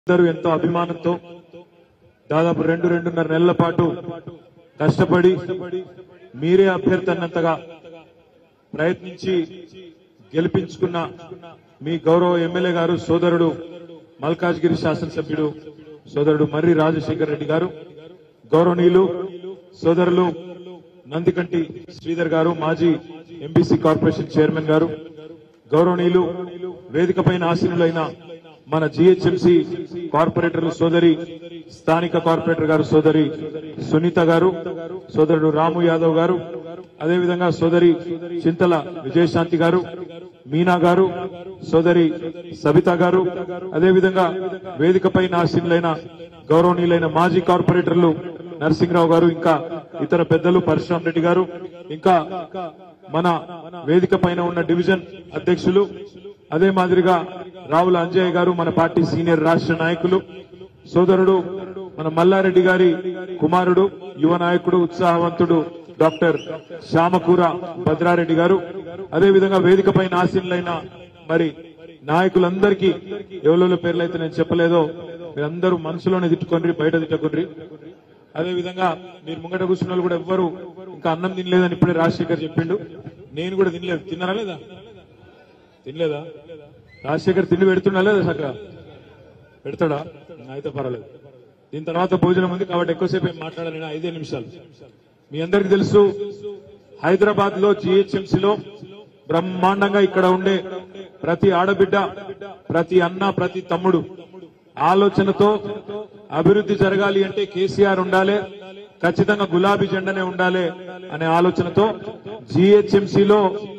అందరూ ఎంతో అభిమానంతో దాదాపు 2-2.5 నెలల పాటు కష్టపడి మీరే అభ్యర్థి అన్నంతగా ప్రయత్నించి గెలిపించుకున్న మీ గౌరవ ఎమ్మెల్యే గారు సోదరుడు మల్కాజ్గిరి శాసనసభ్యుడు సోదరుడు మర్రి రాజశేఖర్ రెడ్డి గారు, గౌరవనీయులు సోదరులు నందికంటి శ్రీధర్ గారు, మాజీ ఎంబీసీ కార్పొరేషన్ చైర్మన్ గారు, గౌరవనీయులు వేదికపైన ఆసీనులైన మన జీహెచ్ఎంసీ కార్పొరేటర్లు సోదరి స్థానిక కార్పొరేటర్ గారు సోదరి సునీత గారు, సోదరుడు రాము యాదవ్ గారు, అదేవిధంగా సోదరి చింతల విజయశాంతి గారు, మీనా గారు, సోదరి సబిత గారు, అదేవిధంగా వేదికపైన ఆసీనులైన గౌరవనీయులైన మాజీ కార్పొరేటర్లు నరసింహరావు గారు, ఇంకా ఇతర పెద్దలు పరశురామ్ రెడ్డి గారు, ఇంకా మన వేదిక పైన ఉన్న డివిజన్ అధ్యక్షులు, అదే మాదిరిగా రావుల అంజయ్య గారు, మన పార్టీ సీనియర్ రాష్ట్ర నాయకులు, సోదరుడు మన మల్లారెడ్డి గారి కుమారుడు, యువ నాయకుడు, ఉత్సాహవంతుడు డాక్టర్ శ్యామకూర భద్రారెడ్డి గారు, అదేవిధంగా వేదిక పైన ఆసీనులైన మరి నాయకులందరికీ ఎవరెవరి పేర్లు అయితే నేను చెప్పలేదో మీరందరూ మనసులోనే తిట్టుకోండి, బయట తిట్టుకోండి. అదేవిధంగా మీరు ముంగట కూర్చున్న వాళ్ళు కూడా ఎవ్వరు ఇంకా అన్నం తినలేదని ఇప్పుడే రాజశేఖర్ చెప్పిండు. నేను కూడా తినలేదు. తిన్నారా లేదా? తినలేదా? రాజశేఖర్ తిండి పెడుతున్నా లేదా? చక్కగా పెడతాడా? అయితే పర్వాలేదు. దీని తర్వాత భోజనం ఉంది కాబట్టి ఎక్కువసేపు ఏం మాట్లాడాలి, 5 నిమిషాలు. మీ అందరికీ తెలుసు, హైదరాబాద్ లో జీహెచ్ఎంసీలో బ్రహ్మాండంగా ఇక్కడ ఉండే ప్రతి ఆడబిడ్డ, ప్రతి అన్న, ప్రతి తమ్ముడు ఆలోచనతో అభివృద్ధి జరగాలి అంటే కేసీఆర్ ఉండాలి, ఖచ్చితంగా గులాబీ జెండానే ఉండాలి అనే ఆలోచనతో జీహెచ్ఎంసీలో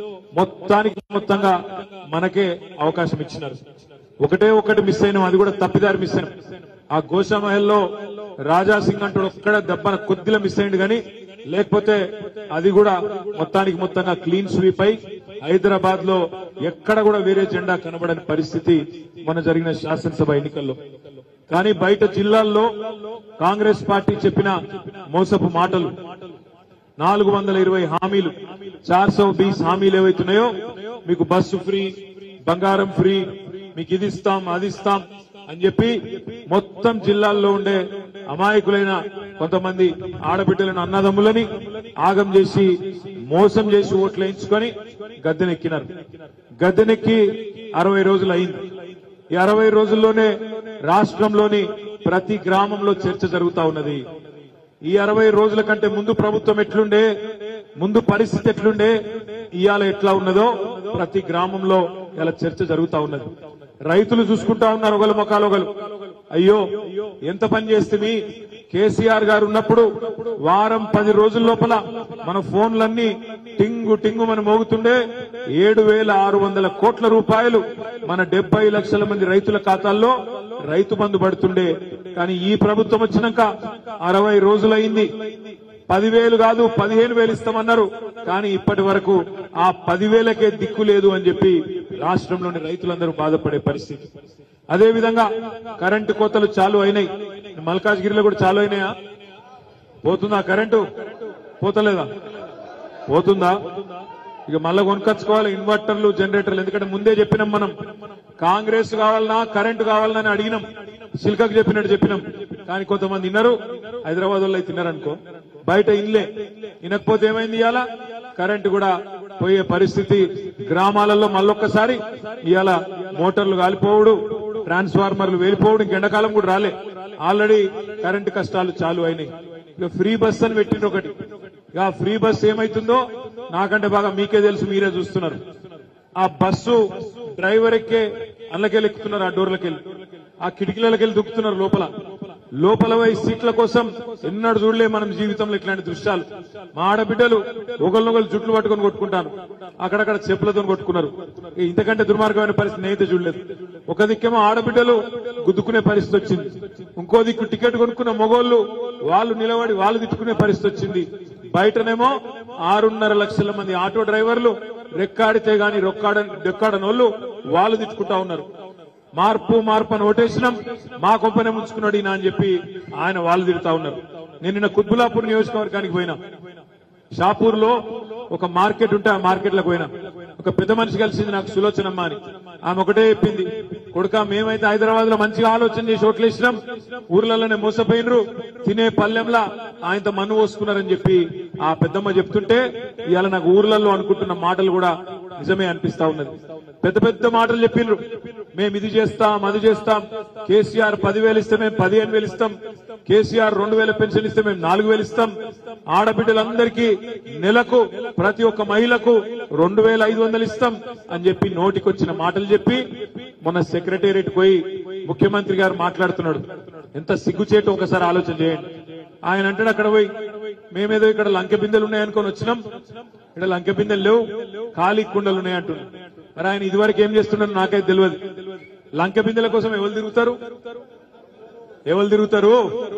మొత్తంగా మనకే అవకాశం ఇచ్చినారు. ఒకటి మిస్ అయినాం, అది కూడా తప్పిదారి మిస్ అయినాం. ఆ గోషామహల్లో రాజాసింగ్ అంటూ ఒక్కడ దెబ్బన కొద్దిగా మిస్ అయింది, కానీ లేకపోతే అది కూడా మొత్తంగా క్లీన్ స్వీప్ అయి హైదరాబాద్ లో ఎక్కడ కూడా వేరే జెండా కనబడని పరిస్థితి మన జరిగిన శాసనసభ ఎన్నికల్లో. కానీ బయట జిల్లాల్లో కాంగ్రెస్ పార్టీ చెప్పిన మోసపు మాటలు, 420 హామీలు, 420 హామీలు ఏవైతున్నాయో, మీకు బస్సు ఫ్రీ, బంగారం ఫ్రీ, మీకు ఇది ఇస్తాం అది ఇస్తాం అని చెప్పి మొత్తం జిల్లాల్లో ఉండే అమాయకులైన కొంతమంది ఆడబిడ్డలను, అన్నదమ్ములని ఆగం చేసి మోసం చేసి ఓట్లు వేయించుకొని గద్దెనెక్కినారు. గద్దెనెక్కి 60 రోజులు అయింది. ఈ 60 రోజుల్లోనే రాష్ట్రంలోని ప్రతి గ్రామంలో చర్చ జరుగుతా ఉన్నది. ఈ 60 రోజుల కంటే ముందు ప్రభుత్వం ఎట్లుండే, ముందు పరిస్థితి ఎట్లుండే, ఇవాళ ఎట్లా ఉన్నదో ప్రతి గ్రామంలో ఇలా చర్చ జరుగుతా ఉన్నది. రైతులు చూసుకుంటా ఉన్నారు ఒకళ్ళ ముఖాలు ఒకళ్ళు. అయ్యో ఎంత పని చేస్తే కేసీఆర్ గారు ఉన్నప్పుడు వారం 10 రోజుల లోపల మన ఫోన్లన్నీ టింగు మన మోగుతుండే, 7,600 కోట్ల రూపాయలు మన 70 లక్షల మంది రైతుల ఖాతాల్లో రైతు బంధు పడుతుండే. కానీ ఈ ప్రభుత్వం వచ్చినాక 60 రోజులైంది, 10,000 కాదు 15,000 ఇస్తామన్నారు. కానీ ఇప్పటి వరకు ఆ 10,000కే దిక్కు లేదు అని చెప్పి రాష్ట్రంలోని రైతులందరూ బాధపడే పరిస్థితి. అదేవిధంగా కరెంటు కోతలు చాలు అయినాయి. మల్కాజ్గిరిలో కూడా చాలు అయినాయా? పోతుందా కరెంటు? పోతలేదా? పోతుందా? ఇక మళ్ళా కొనుకొచ్చుకోవాలి ఇన్వర్టర్లు, జనరేటర్లు. ఎందుకంటే ముందే చెప్పినాం, మనం కాంగ్రెస్ కావాలన్నా కరెంటు కావాలని అడిగినాం, సిల్కకు చెప్పినట్టు చెప్పినాం. కానీ కొంతమంది విన్నారు, హైదరాబాద్ వాళ్ళు తిన్నారనుకో, బయట ఇన్లే. వినకపోతే ఏమైంది, ఇవాళ కరెంటు కూడా పోయే పరిస్థితి. గ్రామాలలో మళ్ళొక్కసారి ఇవాళ మోటార్లు కాలిపోవడు, ట్రాన్స్ఫార్మర్లు వేలిపోవడం, ఎండాకాలం కూడా రాలే. ఆల్రెడీ కరెంటు కష్టాలు చాలు అయినాయి. ఇక ఫ్రీ బస్ అని పెట్టిండ్రు ఒకటి. ఇక ఫ్రీ బస్ ఏమైతుందో నాకంటే బాగా మీకే తెలుసు, మీరే చూస్తున్నారు. ఆ బస్సు డ్రైవర్ ఎక్కే అందులోకెళ్ళి ఎక్కుతున్నారు, ఆ డోర్లకెళ్ళి, ఆ కిటికీలకెళ్ళి దుక్కుతున్నారు లోపల పోయి సీట్ల కోసం. ఎన్నడూ చూడలే మనం జీవితంలో ఇట్లాంటి దృశ్యాలు. మా ఆడబిడ్డలు ఒకళ్ళనొకళ్ళు జుట్లు పట్టుకొని కొట్టుకుంటాను, అక్కడక్కడ చెప్పులతో కొట్టుకున్నారు. ఇంతకంటే దుర్మార్గమైన పరిస్థితి నేనైతే చూడలేదు. ఒక దిక్కేమో ఆడబిడ్డలు గుద్దుకునే పరిస్థితి వచ్చింది, ఇంకో దిక్కు టికెట్ కొనుక్కున్న మొగోళ్లు వాళ్ళు నిలబడి వాళ్ళు తిట్టుకునే పరిస్థితి వచ్చింది. బయటనేమో 6.5 లక్షల మంది ఆటో డ్రైవర్లు రెక్కాడితే గాని రెక్కాడనోళ్లు వాళ్ళు తిట్టుకుంటా ఉన్నారు. మార్పు అని ఓటేసినాం, మా కొంపనే ముంచుకున్నాడు ఈయన అని చెప్పి ఆయన వాళ్ళు తిడుతా ఉన్నారు. నేను నిన్న కుత్బులాపూర్ నియోజకవర్గానికి పోయినా. షాపూర్ లో ఒక మార్కెట్ ఉంటే ఆ మార్కెట్ లకు పోయినా. ఒక పెద్ద మనిషి కలిసింది నాకు, సులోచనమ్మ అని. ఆమె ఒకటే చెప్పింది, కొడుక మేమైతే హైదరాబాద్ లో మంచిగా ఆలోచన చేసి ఓట్లేసినాం, ఊర్లలోనే మోసపోయినరు, తినే పల్లెంలా ఆయనతో మన్ను పోసుకున్నారని చెప్పి ఆ పెద్దమ్మ చెప్తుంటే ఇవాళ నాకు ఊర్లలో అనుకుంటున్న మాటలు కూడా నిజమే అనిపిస్తా ఉన్నది. పెద్ద పెద్ద మాటలు చెప్పిండ్రు, మేము ఇది చేస్తాం అది చేస్తాం, కేసీఆర్ 10,000 ఇస్తే మేము 15,000 ఇస్తాం, కేసీఆర్ 2,000 పెన్షన్ ఇస్తే మేము 4,000 ఇస్తాం, ఆడబిడ్డలందరికీ నెలకు ప్రతి ఒక్క మహిళకు 2,500 ఇస్తాం అని చెప్పి నోటికొచ్చిన మాటలు చెప్పి మొన్న సెక్రటేరియట్ పోయి ముఖ్యమంత్రి గారు మాట్లాడుతున్నాడు. ఎంత సిగ్గుచేటు ఒకసారి ఆలోచన చేయండి. ఆయన అంటాడు అక్కడ పోయి మేమేదో ఇక్కడ లంకె బిందెలు ఉన్నాయనుకొని వచ్చినాం, ఇక్కడ లంకె బిందెలు లేవు, ఖాళీ కుండలు ఉన్నాయంటున్నాడు. మరి ఆయన ఇదివరకు ఏం చేస్తున్నాడు నాకైతే తెలియదు. లంకె బిందెల కోసం ఎవరు తిరుగుతారు?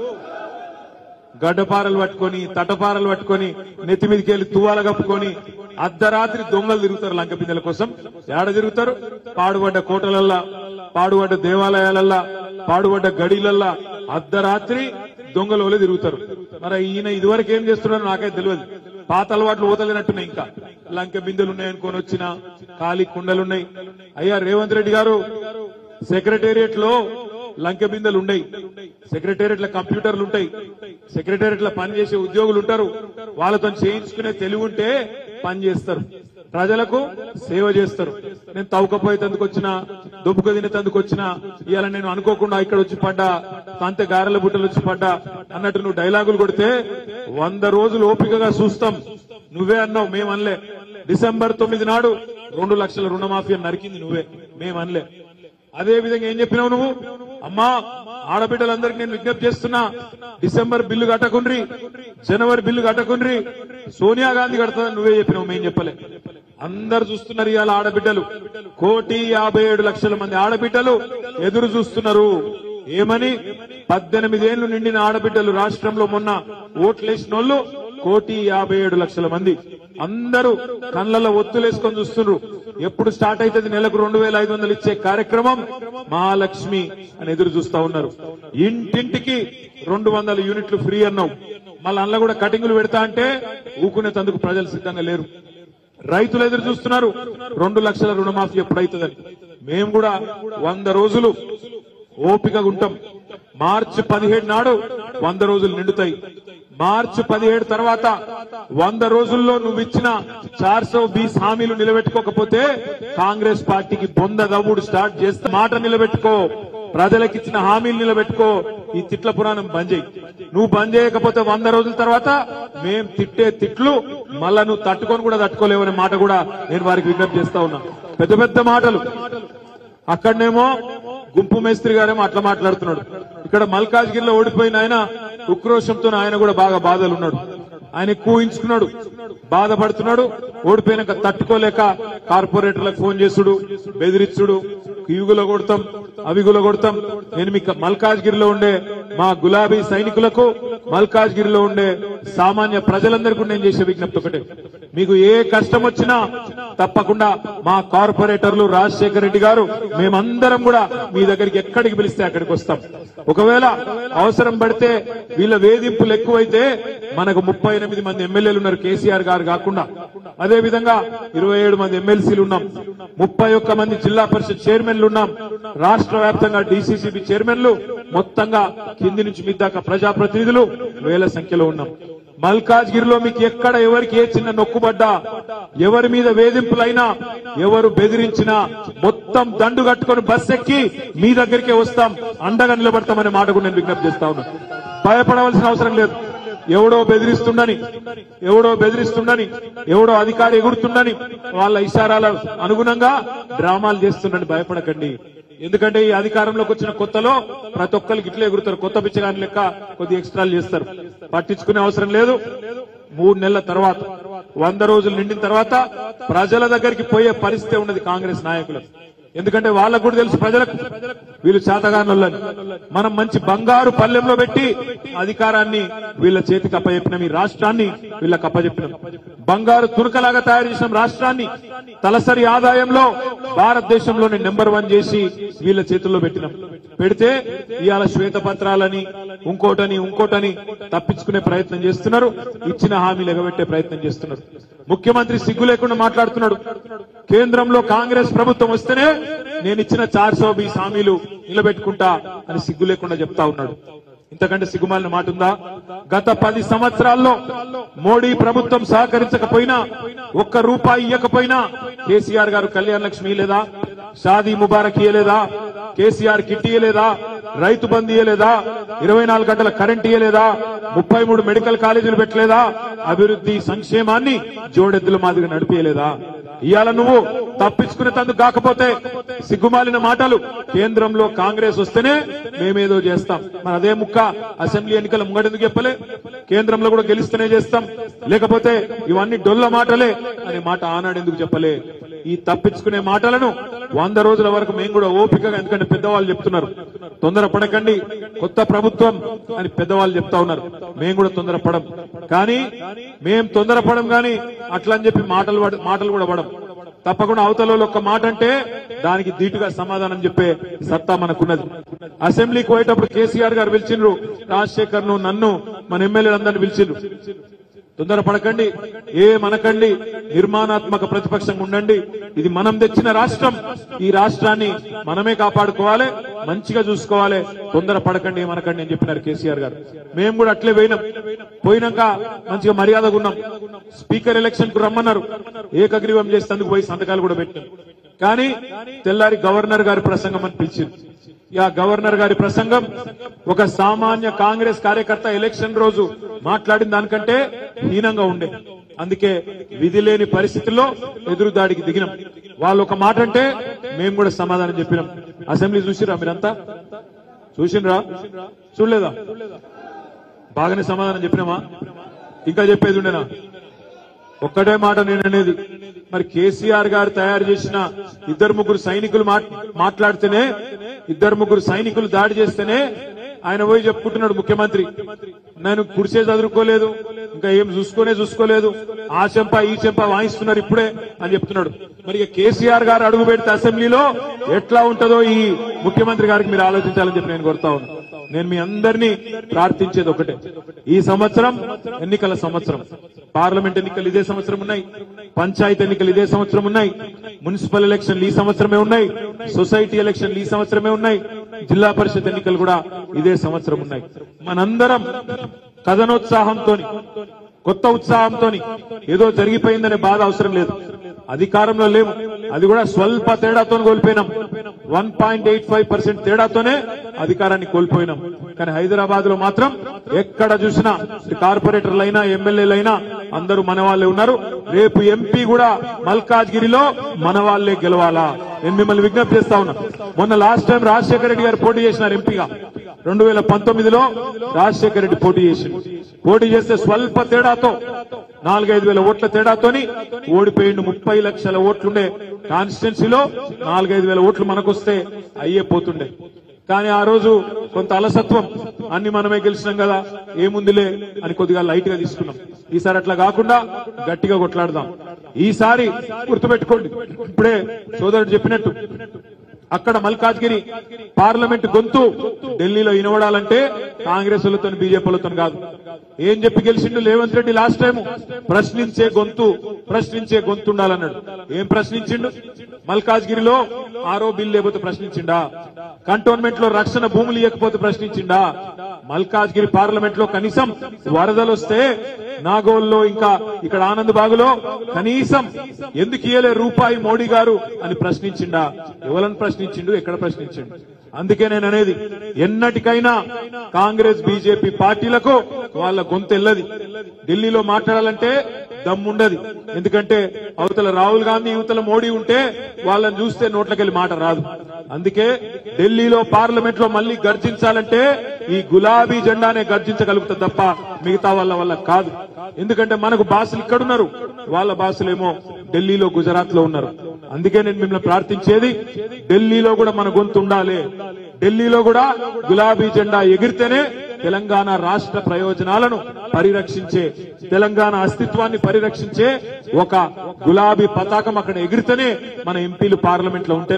గడ్డపారలు పట్టుకొని తటపారలు పట్టుకొని నెత్తి మీదకి వెళ్లి తువ్వాల కప్పుకొని అర్ధరాత్రి దొంగలు తిరుగుతారు లంక బిందెల కోసం. ఏడ తిరుగుతారు? పాడుబడ్డ కోటలల్లా, పాడుబడ్డ దేవాలయాలల్లా, పాడుబడ్డ గడిలల్లా అర్ధరాత్రి దొంగలు తిరుగుతారు. మరి ఈయన ఇదివరకు ఏం చేస్తున్నారో నాకైతే తెలియదు. పాత అలవాట్లు ఊతలేనట్టున్నాయి. ఇంకా లంక బిందెలు ఉన్నాయనుకొని వచ్చిన ఖాళీ కుండలున్నాయి. అయ్యా రేవంత్ రెడ్డి గారు, సెక్రటేరియట్ లో లంకె బిందెలు ఉన్నాయి, సెక్రటేరియట్ లో కంప్యూటర్లు ఉంటాయి, సెక్రటేరియట్ లో పనిచేసే ఉద్యోగులు ఉంటారు, వాళ్ళతో చేయించుకునే తెలివి ఉంటే పని చేస్తారు, ప్రజలకు సేవ చేస్తారు. నేను తవ్వకపోయేందుకు వచ్చిన, దుబ్బుకు తినేందుకు వచ్చిన, ఇవాళ నేను అనుకోకుండా ఇక్కడ వచ్చి పడ్డా, కాంతే గారెల బుట్టలు వచ్చి పడ్డా అన్నట్టు నువ్వు డైలాగులు కొడితే 100 రోజులు ఓపికగా చూస్తాం. నువ్వే అన్నావు, మేమనలే. డిసెంబర్ 9 నాడు 2 లక్షల రుణమాఫీ నరికింది నువ్వే, మేమనలే. అదే విధంగా ఏం చెప్పినావు నువ్వు? అమ్మా ఆడబిడ్డలందరికీ నేను విజ్ఞప్తి చేస్తున్నా, డిసెంబర్ బిల్లు కట్టకుండ్రి, జనవరి బిల్లు కట్టకుండ్రి, సోనియా గాంధీ కడతాదని నువ్వే చెప్పినావు, మేం చెప్పలే. అందరు చూస్తున్నారు. ఇవాళ ఆడబిడ్డలు 1,57,00,000 మంది ఆడబిడ్డలు ఎదురు చూస్తున్నారు. ఏమని? 18 ఏళ్లు నిండిన ఆడబిడ్డలు రాష్ట్రంలో మొన్న ఓట్లేసిన వాళ్ళు 1,57,00,000 మంది అందరూ కళ్ళల్లో ఒత్తులేసుకొని చూస్తున్నారు. ఎప్పుడు స్టార్ట్ అవుతుంది నెలకు 2,500 ఇచ్చే కార్యక్రమం మహాలక్ష్మి అని ఎదురు చూస్తా ఉన్నారు. ఇంటింటికి 200 యూనిట్లు ఫ్రీ అన్నావు, మళ్ళీ అందులో కూడా కటింగులు పెడతా అంటే ఊకునేందుకు ప్రజలు సిద్ధంగా లేరు. రైతులు ఎదురు చూస్తున్నారు 2 లక్షల రుణమాఫీ ఎప్పుడైతుందని. మేము కూడా 100 రోజులు ఓపికగా ఉంటాం. మార్చి 17 నాడు 100 రోజులు నిండుతాయి. మార్చి 17 తర్వాత 100 రోజుల్లో నువ్వు ఇచ్చిన 420 హామీలు నిలబెట్టుకోకపోతే కాంగ్రెస్ పార్టీకి బొంద దవ్వుడు స్టార్ట్ చేస్తే, మాట నిలబెట్టుకో, ప్రజలకు ఇచ్చిన హామీలు నిలబెట్టుకో, ఈ తిట్ల పురాణం బంద్ చేయి. నువ్వు బంద్ చేయకపోతే 100 రోజుల తర్వాత మేం తిట్టే తిట్లు మళ్ళా నువ్వు తట్టుకొని కూడా తట్టుకోలేవనే మాట కూడా నేను వారికి విజ్ఞప్తి చేస్తా ఉన్నా. పెద్ద పెద్ద మాటలు. అక్కడనేమో గుంపు మేస్త్రి గారేమో అట్లా మాట్లాడుతున్నాడు. ఇక్కడ మల్కాజ్గిరిలో ఓడిపోయిన ఆయన ఉక్రోషంతో ఆయన కూడా బాగా బాధలు ఉన్నాడు. ఆయన ఎక్కువ ఊహించుకున్నాడు, బాధపడుతున్నాడు. ఓడిపోయినాక తట్టుకోలేక కార్పొరేటర్లకు ఫోన్ చేసుడు, బెదిరించుడు, ఇవిగులో కొడతాం అవిగులో కొడతాం. నేను మీకు మల్కాజ్గిరిలో ఉండే మా గులాబీ సైనికులకు, మల్కాజ్గిరిలో ఉండే సామాన్య ప్రజలందరికీ నేను చేసే విజ్ఞప్తి ఒకటే, మీకు ఏ కష్టం వచ్చినా తప్పకుండా మా కార్పొరేటర్లు రాజశేఖర రెడ్డి గారు మేమందరం కూడా మీ దగ్గరికి ఎక్కడికి పిలిస్తే అక్కడికి వస్తాం. ఒకవేళ అవసరం పడితే వీళ్ళ వేధింపులు ఎక్కువైతే మనకు 38 మంది ఎమ్మెల్యేలు ఉన్నారు, కేసీఆర్ గారు కాకుండా. అదే విధంగా 27 మంది ఎమ్మెల్సీలు ఉన్నాం, 31 మంది జిల్లా పరిషత్ చైర్మన్లు ఉన్నాం, రాష్ట్ర వ్యాప్తంగా డీసీసీబీ చైర్మన్లు, మొత్తంగా కింది నుంచి మీ దాకా ప్రజాప్రతినిధులు వేల సంఖ్యలో ఉన్నాం. మల్కాజ్గిరిలో మీకు ఎక్కడ ఎవరికి ఏ చిన్న నొక్కుబడ్డా, ఎవరి మీద వేధింపులైనా, ఎవరు బెదిరించినా మొత్తం దండు కట్టుకుని బస్ ఎక్కి మీ దగ్గరికే వస్తాం, అండగా నిలబడతామనే మాట కూడా నేను విజ్ఞప్తి చేస్తా ఉన్నా. భయపడవలసిన అవసరం లేదు. ఎవడో బెదిరిస్తుండని, ఎవడో అధికారి ఎగురుతుండని, వాళ్ళ ఇషారాల అనుగుణంగా డ్రామాలు చేస్తుండని భయపడకండి. ఎందుకంటే ఈ అధికారంలోకి వచ్చిన కొత్తలో ప్రతి ఒక్కరికి ఇట్లా ఎగురుతారు, కొత్త పిచ్చగాని లెక్క కొద్ది ఎక్స్ట్రాలు చేస్తారు. పట్టించుకునే అవసరం లేదు. 3 నెలల తర్వాత 100 రోజులు నిండిన తర్వాత ప్రజల దగ్గరికి పోయే పరిస్థితి ఉన్నది కాంగ్రెస్ నాయకులకు. ఎందుకంటే వాళ్ళకు కూడా తెలుసు ప్రజలకు వీళ్ళు చేతగానోళ్ళని. మనం మంచి బంగారు పల్లెంలో పెట్టి అధికారాన్ని వీళ్ళ చేతికి అప్పచెప్పినాం, ఈ రాష్ట్రాన్ని వీళ్ళకి అప్పచెప్పినాం. బంగారు తునకలాగా తయారు చేసిన రాష్ట్రాన్ని తలసరి ఆదాయంలో భారతదేశంలోనే నెంబర్ 1 చేసి వీళ్ళ చేతుల్లో పెట్టినాం. పెడితే ఇవాళ శ్వేతపత్రాలని ఇంకోటని తప్పించుకునే ప్రయత్నం చేస్తున్నారు, ఇచ్చిన హామీలు ఎగబెట్టే ప్రయత్నం చేస్తున్నారు. ముఖ్యమంత్రి సిగ్గు లేకుండా మాట్లాడుతున్నాడు. కేంద్రంలో కాంగ్రెస్ ప్రభుత్వం వస్తేనే నేను ఇచ్చిన 420 హామీలు నిలబెట్టుకుంటా అని సిగ్గు లేకుండా చెప్తా ఉన్నాడు. ఇంతకంటే సిగ్గుమాలిన మాట ఉందా? గత 10 సంవత్సరాల్లో మోడీ ప్రభుత్వం సహకరించకపోయినా, ఒక్క రూపాయి ఇవ్వకపోయినా కేసీఆర్ గారు కళ్యాణ లక్ష్మి ఇయ్యలేదా? షాదీ ముబారక్ ఇయ్యలేదా? కేసీఆర్ కిట్ ఇయ్యలేదా? రైతు బంధు ఇయ్యలేదా? 24 గంటల కరెంట్ ఇయ్యలేదా? 33 మెడికల్ కాలేజీలు పెట్టలేదా? అభివృద్ధి సంక్షేమాన్ని జోడెద్దుల మాదిరిగా నడిపేయలేదా? ఇవాళ నువ్వు తప్పించుకునేందుకు కాకపోతే సిగ్గుమాలిన మాటలు. కేంద్రంలో కాంగ్రెస్ వస్తేనే మేమేదో చేస్తాం, మరి అదే ముక్క అసెంబ్లీ ఎన్నికల ముంగడెందుకు చెప్పలే? కేంద్రంలో కూడా గెలిస్తేనే చేస్తాం, లేకపోతే ఇవన్నీ డొల్ల మాటలే అనే మాట ఆనాడు ఎందుకు చెప్పలే? ఈ తప్పించుకునే మాటలను 100 రోజుల వరకు మేము కూడా ఓపికగా, ఎందుకంటే పెద్దవాళ్ళు చెప్తున్నారు తొందరపడకండి, కొత్త ప్రభుత్వం అని పెద్దవాళ్ళు చెప్తా ఉన్నారు. మేము కూడా తొందరపడం, కానీ మేం తొందరపడం కానీ అట్లా అని చెప్పి మాటలు కూడా పడం. తప్పకుండా అవతల ఒక్క మాట అంటే దానికి ధీటుగా సమాధానం చెప్పే సత్తా మనకున్నది. అసెంబ్లీకి పోయేటప్పుడు కేసీఆర్ గారు పిలిచిండ్రు, రాజశేఖర్ ను, నన్ను, మన ఎమ్మెల్యేలందరినీ పిలిచిండ్రు. తొందరపడకండి, ఏమనకండి, నిర్మాణాత్మక ప్రతిపక్షంగా ఉండండి. ఇది మనం తెచ్చిన రాష్ట్రం, ఈ రాష్ట్రాన్ని మనమే కాపాడుకోవాలి, మంచిగా చూసుకోవాలి, తొందరపడకండి, ఏమనకండి అని చెప్పినారు కేసీఆర్ గారు. మేము కూడా అట్లే పోయినాక మంచిగా మర్యాదగా ఉన్నాం. స్పీకర్ ఎలక్షన్ కు రమ్మన్నారు, ఏకగ్రీవం చేసేందుకు పోయి సంతకాలు కూడా పెట్టాం. కానీ తెల్లారి గవర్నర్ గారి ప్రసంగం అని పిలిచింది. గవర్నర్ గారి ప్రసంగం ఒక సామాన్య కాంగ్రెస్ కార్యకర్త ఎలక్షన్ రోజు మాట్లాడిన దానికంటే హీనంగా ఉండే. అందుకే విధి లేని పరిస్థితుల్లో ఎదురుదాడికి దిగినాం. వాళ్ళు ఒక మాట అంటే మేము కూడా సమాధానం చెప్పినాం. అసెంబ్లీ చూసిరా? మీరంతా చూసినరా? చూడలేదా? బాగానే సమాధానం చెప్పినామా? ఇంకా చెప్పేది ఉండేనా? ఒక్కటే మాట నేను అనేది, మరి కేసీఆర్ గారు తయారు చేసిన 2-3 సైనికులు మాట్లాడితేనే, 2-3 సైనికులు దాడి చేస్తేనే ఆయన పోయి చెప్పుకుంటున్నాడు ముఖ్యమంత్రి, నేను కుర్చే చదువుకోలేదు, ఇంకా ఏం చూసుకోలేదు, ఆ చెంప ఈ చెంప వాయిస్తున్నారు ఇప్పుడే అని చెప్తున్నాడు. మరి కేసీఆర్ గారు అడుగు పెడితే అసెంబ్లీలో ఎట్లా ఉంటుందో ఈ ముఖ్యమంత్రి గారికి మీరు ఆలోచించాలని చెప్పి నేను కోరుతా ఉన్నాను. నేను మీ అందరినీ ప్రార్థించేది ఒకటే, ఈ సంవత్సరం ఎన్నికల సంవత్సరం. పార్లమెంట్ ఎన్నికలు ఇదే సంవత్సరం ఉన్నాయి, పంచాయతీ ఎన్నికలు ఇదే సంవత్సరం ఉన్నాయి, మున్సిపల్ ఎలక్షన్లు ఈ సంవత్సరమే ఉన్నాయి, సొసైటీ ఎలక్షన్లు ఈ సంవత్సరమే ఉన్నాయి, జిల్లా పరిషత్ ఎన్నికలు కూడా ఇదే సంవత్సరం ఉన్నాయి. మనందరం కథనోత్సాహంతో, కొత్త ఉత్సాహంతో ఏదో జరిగిపోయిందనే బాధ అవసరం లేదు. అధికారంలో లేము, అది కూడా స్వల్ప తేడాతో కోల్పోయినాం. 1.85% తేడాతోనే అధికారాన్ని కోల్పోయినాం. కానీ హైదరాబాద్ లో మాత్రం ఎక్కడ చూసినా కార్పొరేటర్లైనా ఎమ్మెల్యేలైనా అందరూ మన వాళ్ళే ఉన్నారు. రేపు ఎంపీ కూడా మల్కాజ్గిరిలో మన వాళ్ళే గెలవాలా? నేను మిమ్మల్ని విజ్ఞప్తి చేస్తా ఉన్నా. మొన్న లాస్ట్ టైం రాజశేఖర రెడ్డి గారు పోటీ చేసినారు ఎంపీగా. 2019లో రాజశేఖర రెడ్డి పోటీ చేస్తే స్వల్ప తేడాతో 4-5 వేల ఓట్ల తేడాతోని ఓడిపోయిండు. 30 లక్షల ఓట్లుండే కాన్స్టిట్యున్సీలో 4-5 వేల ఓట్లు మనకొస్తే అయ్యే పోతుండే. కానీ ఆ రోజు కొంత అలసత్వం, అన్ని మనమే గెలిచినాం కదా, ఏముందిలే అని కొద్దిగా లైట్ గా తీసుకున్నాం. ఈసారి అట్లా కాకుండా గట్టిగా కొట్లాడదాం. ఈసారి గుర్తుపెట్టుకోండి, ఇప్పుడే సోదరుడు చెప్పినట్టు అక్కడ మల్కాజ్గిరి పార్లమెంట్ గొంతు ఢిల్లీలో వినబడాలంటే కాంగ్రెస్ వాళ్ళతో బీజేపీలతో కాదు. ఏం చెప్పి గెలిచిండు రేవంత్ రెడ్డి లాస్ట్ టైం? ప్రశ్నించే గొంతు ఉండాలన్నాడు. ఏం ప్రశ్నించిండు? మల్కాజ్గిరిలో ఆరో బిల్ లేకపోతే ప్రశ్నించిండా? కంటోన్మెంట్ లో రక్షణ భూములు ఇవ్వకపోతే ప్రశ్నించిండా? మల్కాజ్గిరి పార్లమెంట్ లో కనీసం వరదలు వస్తే నాగోల్లో ఇంకా ఇక్కడ ఆనంద్ బాగులో కనీసం ఎందుకు ఇయ్యలే రూపాయి మోడీ గారు అని ప్రశ్నించిండా? ఎవరని ప్రశ్నించిండు? ఎక్కడ ప్రశ్నించిండు? అందుకే నేను అనేది, ఎన్నటికైనా కాంగ్రెస్ బీజేపీ పార్టీలకు వాళ్ళ గొంతెల్లది. ఢిల్లీలో మాట్లాడాలంటే దమ్ముండది. ఎందుకంటే అవతల రాహుల్ గాంధీ, యువతల మోడీ ఉంటే వాళ్ళని చూస్తే నోట్లకెళ్ళి మాట రాదు. అందుకే ఢిల్లీలో పార్లమెంట్ లో మళ్లీ గర్జించాలంటే ఈ గులాబీ జెండానే గర్జించగలుగుతుంది తప్ప మిగతా వాళ్ళ వల్ల కాదు. ఎందుకంటే మనకు బాసులు ఇక్కడున్నారు, వాళ్ళ బాసులేమో ఢిల్లీలో, గుజరాత్ లో ఉన్నారు. అందుకే నేను మిమ్మల్ని ప్రార్థించేది, ఢిల్లీలో కూడా మన గొంతు ఉండాలి. ఢిల్లీలో కూడా గులాబీ జెండా ఎగిరితేనే తెలంగాణ రాష్ట్ర ప్రయోజనాలను పరిరక్షించే, తెలంగాణ అస్తిత్వాన్ని పరిరక్షించే ఒక గులాబీ పతాకం అక్కడ ఎగిరితేనే మన ఎంపీలు పార్లమెంట్ లో ఉంటేనే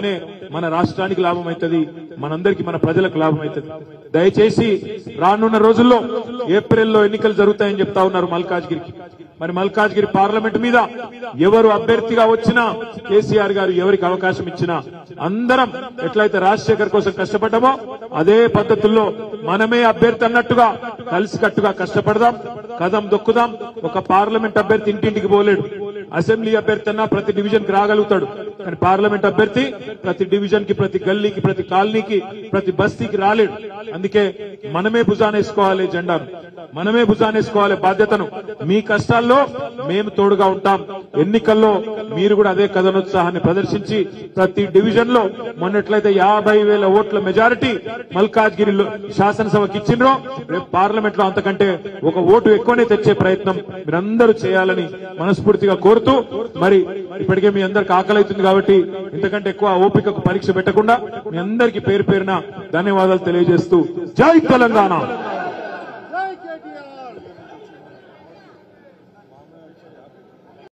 మన రాష్ట్రానికి లాభం అవుతుంది, మనందరికీ మన ప్రజలకు లాభం అవుతుంది. దయచేసి రానున్న రోజుల్లో ఏప్రిల్లో ఎన్నికలు జరుగుతాయని చెప్తా ఉన్నారు మల్కాజ్గిరికి. మరి మల్కాజ్గిరి పార్లమెంట్ మీద ఎవరు అభ్యర్థిగా వచ్చినా, కేసీఆర్ గారు ఎవరికి అవకాశం ఇచ్చినా అందరం ఎట్లయితే రాజశేఖర్ కోసం కష్టపడ్డామో అదే పద్ధతుల్లో మనమే అభ్యర్థి అన్నట్టుగా కలిసికట్టుగా కష్టపడదాం, కదం దొక్కుదాం. ఒక పార్లమెంట్ అభ్యర్థి ఇంటింటికి పోలేడు, అసెంబ్లీ అభ్యర్థి అన్నా ప్రతి డివిజన్ కి రాగలుగుతాడు, కానీ పార్లమెంట్ అభ్యర్థి ప్రతి డివిజన్ కి, ప్రతి గల్లీకి, ప్రతి కాలనీకి, ప్రతి బస్తీకి రాలేడు. అందుకే మనమే భుజానేసుకోవాలి జెండాను, మనమే భుజానేసుకోవాలి బాధ్యతను. మీ కష్టాల్లో మేము తోడుగా ఉంటాం. ఎన్నికల్లో మీరు కూడా అదే కథనోత్సాహాన్ని ప్రదర్శించి ప్రతి డివిజన్ లో మొన్నట్లయితే 50,000 ఓట్ల మెజారిటీ మల్కాజ్గిరిలో శాసనసభకి ఇచ్చిండ్రో, రేపు పార్లమెంట్ లో అంతకంటే ఒక ఓటు ఎక్కువనే తెచ్చే ప్రయత్నం మీరందరూ చేయాలని మనస్ఫూర్తిగా కోరుతూ, మరి ఇప్పటికే మీ అందరికి ఆకలి అవుతుంది కాబట్టి ఇంతకంటే ఎక్కువ ఓపికకు పరీక్ష పెట్టకుండా మీ అందరికీ పేరు పేరున ధన్యవాదాలు తెలియజేస్తూ జై తెలంగాణ.